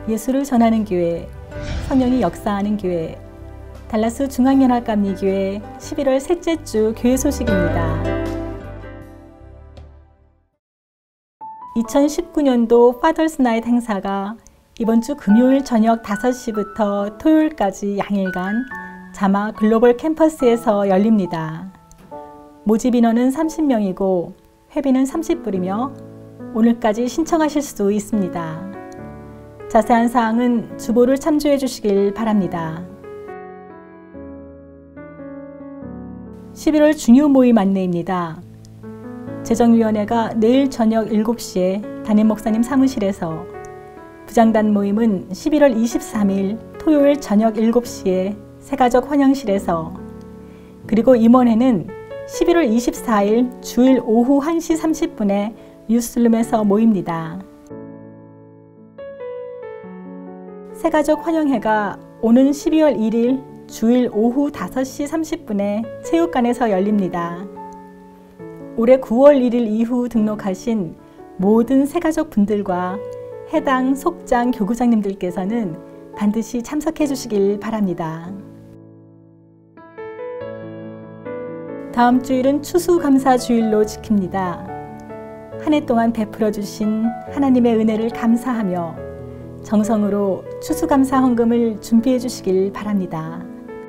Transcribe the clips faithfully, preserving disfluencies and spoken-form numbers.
예수를 전하는 교회, 성령이 역사하는 교회, 달라스 중앙연합감리교회 십일월 셋째 주 교회 소식입니다. 이천십구 년도 파더스 나잇 행사가 이번 주 금요일 저녁 다섯 시부터 토요일까지 양일간 자마 글로벌 캠퍼스에서 열립니다. 모집 인원은 삼십 명이고 회비는 삼십 불이며 오늘까지 신청하실 수 있습니다. 자세한 사항은 주보를 참조해 주시길 바랍니다. 십일월 중요 모임 안내입니다. 재정위원회가 내일 저녁 일곱 시에 담임 목사님 사무실에서, 부장단 모임은 십일월 이십삼일 토요일 저녁 일곱 시에 새가족 환영실에서, 그리고 임원회는 십일월 이십사일 주일 오후 한 시 삼십 분에 유슬룸에서 모입니다. 새가족 환영회가 오는 십이월 일일 주일 오후 다섯 시 삼십 분에 체육관에서 열립니다. 올해 구월 일일 이후 등록하신 모든 새가족 분들과 해당 속장 교구장님들께서는 반드시 참석해 주시길 바랍니다. 다음 주일은 추수감사 주일로 지킵니다. 한 해 동안 베풀어 주신 하나님의 은혜를 감사하며 정성으로 추수감사 헌금을 준비해 주시길 바랍니다.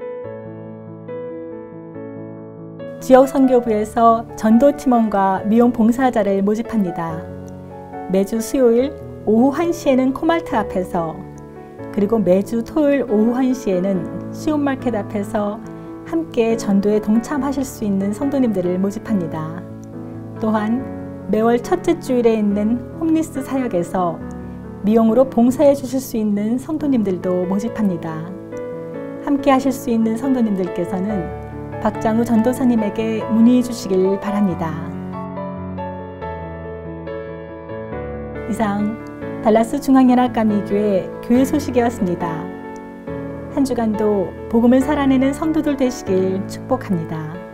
지역 선교부에서 전도팀원과 미용 봉사자를 모집합니다. 매주 수요일 오후 한 시에는 코말트 앞에서, 그리고 매주 토요일 오후 한 시에는 시온마켓 앞에서 함께 전도에 동참하실 수 있는 성도님들을 모집합니다. 또한 매월 첫째 주일에 있는 홈리스 사역에서 미용으로 봉사해 주실 수 있는 성도님들도 모집합니다. 함께 하실 수 있는 성도님들께서는 박장우 전도사님에게 문의해 주시길 바랍니다. 이상 달라스 중앙연합감리교회 교회 소식이었습니다. 한 주간도 복음을 살아내는 성도들 되시길 축복합니다.